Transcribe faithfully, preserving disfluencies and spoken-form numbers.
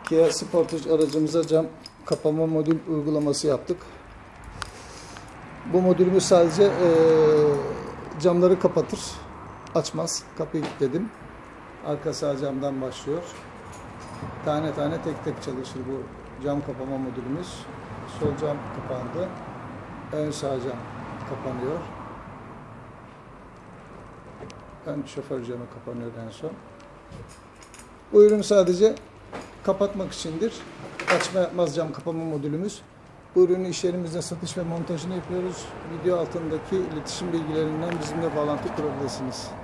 Kia Sportage aracımıza cam kapama modül uygulaması yaptık. Bu modülümüz sadece e, camları kapatır, açmaz. Kapıyı kilitledim. Arka sağ camdan başlıyor. Tane tane tek tek çalışır bu cam kapama modülümüz. Sol cam kapandı. Ön sağ cam kapanıyor. Ön şoför camı kapanıyor en son. Bu ürün sadece kapatmak içindir. Açma yapmaz cam kapama modülümüz. Bu ürünü iş yerimizde satış ve montajını yapıyoruz. Video altındaki iletişim bilgilerinden bizimle bağlantı kurabilirsiniz.